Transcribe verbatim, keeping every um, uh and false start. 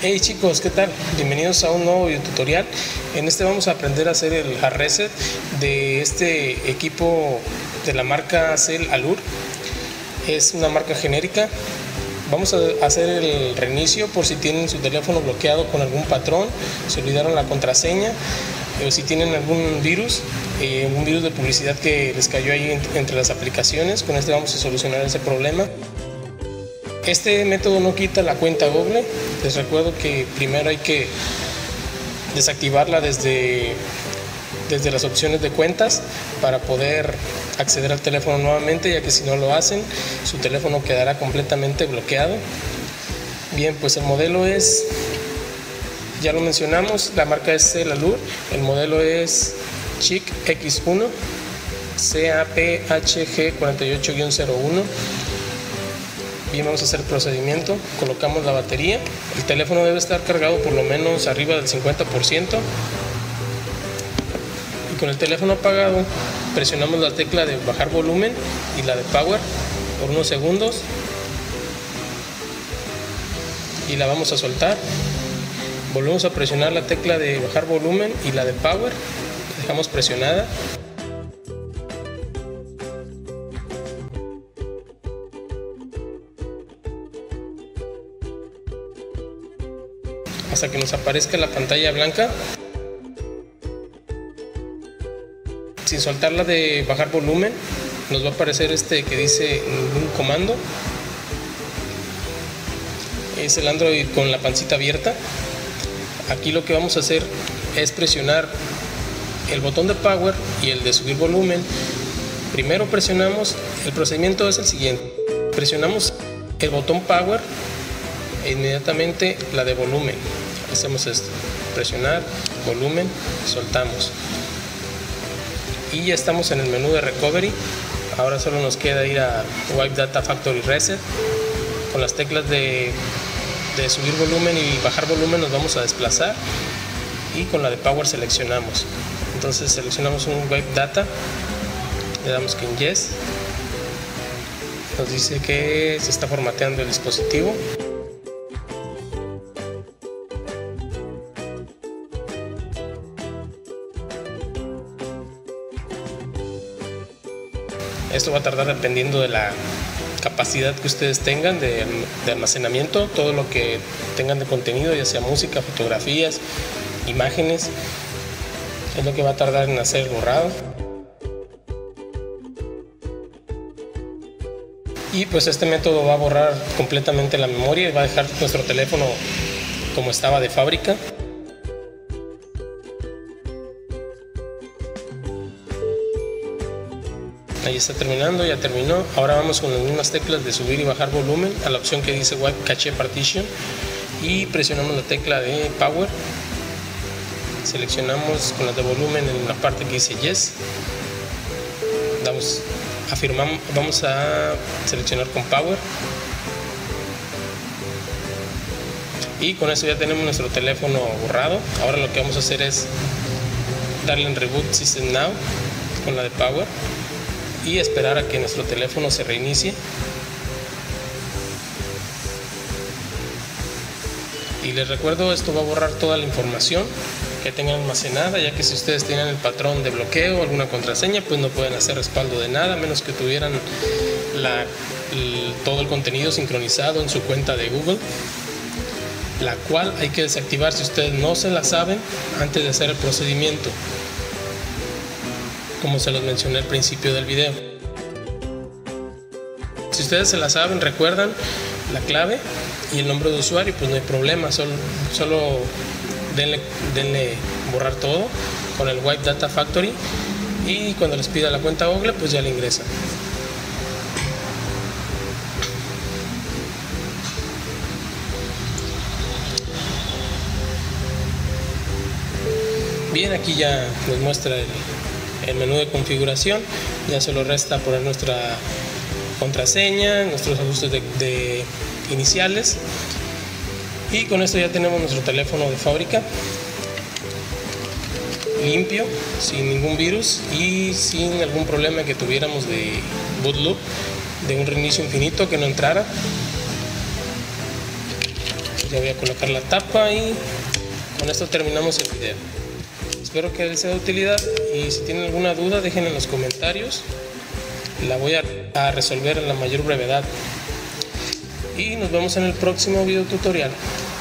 Hey chicos, ¿qué tal? Bienvenidos a un nuevo video tutorial. En este vamos a aprender a hacer el hard reset de este equipo de la marca Cell Allure. Es una marca genérica. Vamos a hacer el reinicio por si tienen su teléfono bloqueado con algún patrón, se olvidaron la contraseña, o si tienen algún virus, eh, un virus de publicidad que les cayó ahí entre las aplicaciones. Con este vamos a solucionar ese problema. Este método no quita la cuenta Google. Les recuerdo que primero hay que desactivarla desde, desde las opciones de cuentas para poder acceder al teléfono nuevamente, ya que si no lo hacen, su teléfono quedará completamente bloqueado. Bien, pues el modelo es, ya lo mencionamos, la marca es Cell Allure, el modelo es Chic X uno C A P H G cuatro ocho guion cero uno. Bien, vamos a hacer el procedimiento. Colocamos la batería. El teléfono debe estar cargado por lo menos arriba del cincuenta por ciento. Y con el teléfono apagado, presionamos la tecla de bajar volumen y la de power por unos segundos. Y la vamos a soltar. Volvemos a presionar la tecla de bajar volumen y la de power. La dejamos presionada. Hasta que nos aparezca la pantalla blanca. Sin soltarla de bajar volumen, nos va a aparecer este que dice ningún comando. Es el Android con la pancita abierta. Aquí lo que vamos a hacer es presionar el botón de power y el de subir volumen. Primero presionamos, el procedimiento es el siguiente: presionamos el botón power e inmediatamente la de volumen. Hacemos esto: presionar, volumen, soltamos. Y ya estamos en el menú de recovery. Ahora solo nos queda ir a Wipe Data Factory Reset. Con las teclas de, de subir volumen y bajar volumen nos vamos a desplazar, y con la de power seleccionamos. Entonces seleccionamos un Wipe Data, le damos que en Yes. Nos dice que se está formateando el dispositivo. Esto va a tardar dependiendo de la capacidad que ustedes tengan de, de almacenamiento, todo lo que tengan de contenido, ya sea música, fotografías, imágenes, es lo que va a tardar en hacer el borrado. Y pues este método va a borrar completamente la memoria y va a dejar nuestro teléfono como estaba de fábrica. Ahí está terminando, ya terminó. Ahora vamos con las mismas teclas de subir y bajar volumen a la opción que dice Wipe Cache Partition y presionamos la tecla de Power. Seleccionamos con la de volumen en la parte que dice Yes. Damos, afirmamos, vamos a seleccionar con Power. Y con eso ya tenemos nuestro teléfono borrado. Ahora lo que vamos a hacer es darle en Reboot System Now con la de Power y esperar a que nuestro teléfono se reinicie. Y les recuerdo, esto va a borrar toda la información que tengan almacenada, ya que si ustedes tienen el patrón de bloqueo o alguna contraseña, pues no pueden hacer respaldo de nada, a menos que tuvieran la, el, todo el contenido sincronizado en su cuenta de Google, la cual hay que desactivar si ustedes no se la saben antes de hacer el procedimiento, como se los mencioné al principio del video. Si ustedes se la saben, recuerdan la clave y el nombre de usuario, pues no hay problema, solo, solo denle, denle borrar todo con el Wipe Data Factory, y cuando les pida la cuenta Google, pues ya la ingresan. Bien, aquí ya nos muestra el el menú de configuración. Ya solo resta poner nuestra contraseña, nuestros ajustes de, de iniciales, y con esto ya tenemos nuestro teléfono de fábrica limpio, sin ningún virus y sin algún problema que tuviéramos de boot loop, de un reinicio infinito que no entrara. ya voy a colocar la tapa y con esto terminamos el video. Espero que les sea de utilidad y si tienen alguna duda dejen en los comentarios, la voy a, a resolver en la mayor brevedad y nos vemos en el próximo video tutorial.